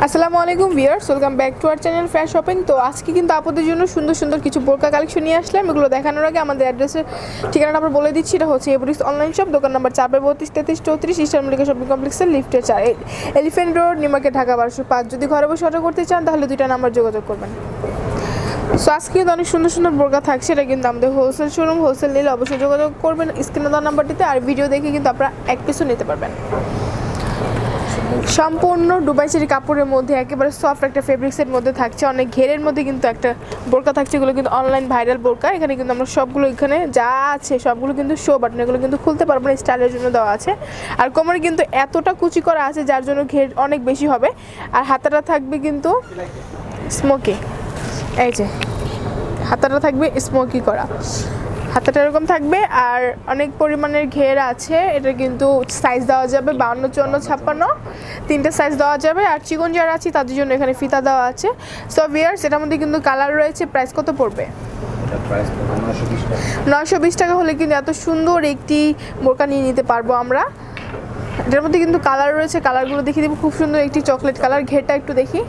আসসালামু আলাইকুম viewers, welcome back to our channel fair shopping. তো আজকে কিন্তু আপনাদের জন্য সুন্দর সুন্দর কিছু বোরকা কালেকশন নিয়ে আসলাম। এগুলো দেখানোর আগে আমাদের অ্যাড্রেসের ঠিকানাটা আমরা বলে দিচ্ছি। এটা হচ্ছে এভরিক্স অনলাইন শপ, দোকান নাম্বার 4/32-33-34 ইস্টার্ন মল্লিকা শপিং কমপ্লেক্সের লিফটের 4, elephant road, new market, Dhaka 1205। যদি ঘরে বসে অর্ডার করতে চান তাহলে দুইটা নাম্বার যোগাযোগ করবেন। সো আজকে কিন্তু অনেক সুন্দর সুন্দর বোরকা থাকছে। এটা কিন্তু আমাদের হোলসেল শোরুম, হোলসেল নিলে অবশ্যই যোগাযোগ করবেন স্ক্রিনে দেওয়া নাম্বারটিতে। আর ভিডিও দেখে কিন্তু আপনারা এক পিসও নিতে পারবেন। সম্পূর্ণ দুবাই চেরি কাপড়ের মধ্যে একেবারে সফট একটা ফেব্রিক্সের মধ্যে থাকছে, অনেক ঘেরের মধ্যে কিন্তু একটা বোরকা থাকছে। এগুলো কিন্তু অনলাইন ভাইরাল বোরকা। এখানে কিন্তু আমরা সবগুলো এখানে যা আছে সবগুলো কিন্তু শো বাটন, এগুলো কিন্তু খুলতে পারবো না, স্টাইলের জন্য দেওয়া আছে। আর কোমরে কিন্তু এতটা কুচি করা আছে যার জন্য ঘের অনেক বেশি হবে। আর হাতাটা থাকবে কিন্তু স্মোকি, এই যে হাতাটা থাকবে স্মোকি করা, হাতাটা এরকম থাকবে। আর অনেক পরিমাণের ঘের আছে। এটা কিন্তু সাইজ দেওয়া যাবে 52, 54, 56, তিনটে সাইজ দেওয়া যাবে। আর চিকন যারা আছে তাদের জন্য এখানে ফিতা দেওয়া আছে। সো ভিউয়ার্স, এটার মধ্যে কিন্তু কালার রয়েছে। প্রাইস কত পড়বে? 920 টাকা হলে কিন্তু এত সুন্দর একটি বোরকা নিয়ে নিতে পারবো আমরা। এটার মধ্যে কিন্তু কালার রয়েছে, কালারগুলো দেখিয়ে দেবো। খুব সুন্দর একটি চকলেট কালার, ঘেরটা একটু দেখি।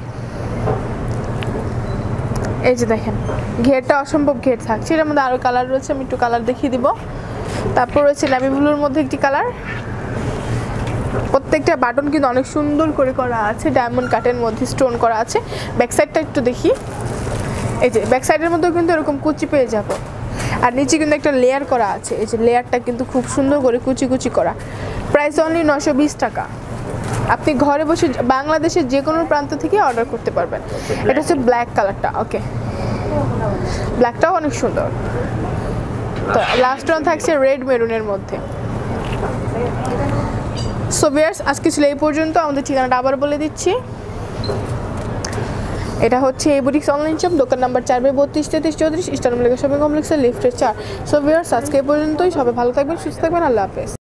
এই যে দেখেন, ঘেরটা অসম্ভব ঘের থাকছে। এর মধ্যে আরও কালার রয়েছে, আমি একটু কালার দেখিয়ে দিব। তারপর রয়েছে নেভি ব্লুর মধ্যে একটি কালার। প্রত্যেকটা বাটন কিন্তু অনেক সুন্দর করে করা আছে, ডায়মন্ড কাটের মধ্যে স্টোন করা আছে। ব্যাক সাইডটা একটু দেখি। এই যে ব্যাক সাইডের মধ্যেও কিন্তু এরকম কুচি পেয়ে যাব। আর নিচে কিন্তু একটা লেয়ার করা আছে, এই যে লেয়ারটা কিন্তু খুব সুন্দর করে কুচি কুচি করা। প্রাইস অনলি 920 টাকা। আপনি ঘরে বসে বাংলাদেশের যে কোনো প্রান্ত থেকে অর্ডার করতে পারবেন। এটা হচ্ছে ব্ল্যাক কালারটা। ওকে, ব্ল্যাকটাও অনেক সুন্দর। তো লাস্ট ওয়ান থাকছে রেড মেরুনের মধ্যে। সো ভিউয়ার্স, আজকে ছিল এই পর্যন্ত। আমাদের ঠিকানাটা আবার বলে দিচ্ছি। এটা হচ্ছে এভরিক্স অনলাইন শপ, দোকান নাম্বার 4/32-33-34 ইস্টার্ন মল্লিকা শপিং কমপ্লেক্সের লিফটের 4। সো ভিউয়ার্স, আজকে এই পর্যন্তই। সবাই ভালো থাকবেন, সুস্থ থাকবেন। আল্লাহ হাফেজ।